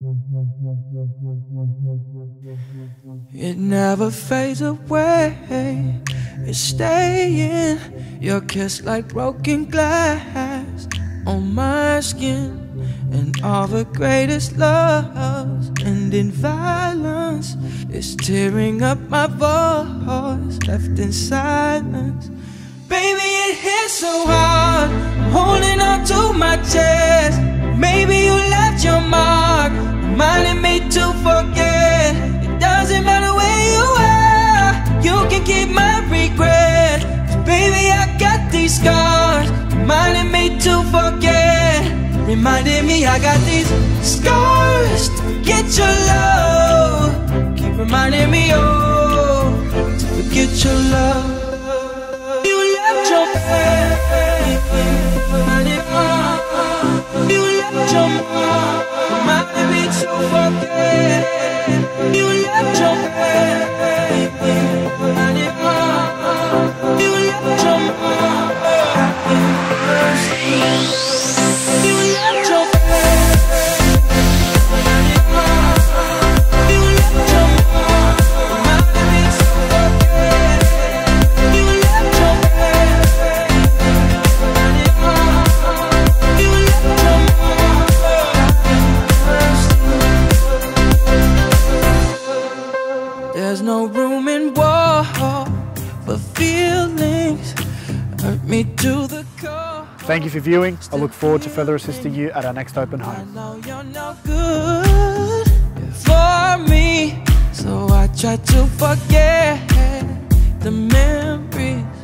It never fades away, it's staying. Your kiss like broken glass on my skin. And all the greatest loves end in violence. It's tearing up my voice, left in silence. Baby, it hits so hard, I'm holding on to my chest. Maybe you left your mark, reminding me to forget. It doesn't matter where you are, you can keep my regret. 'Cause baby, I got these scars, reminding me to forget. Reminding me I got these scars to forget your love. Keep reminding me, oh, to forget your love. You left your baby, you left your mom, reminding me to forget. You left your baby, you left your mom. There's no room in war for feelings hurt me to the core. Thank you for viewing. I look forward to further assisting you at our next open I home. know you're no good for me, so I try to forget the memories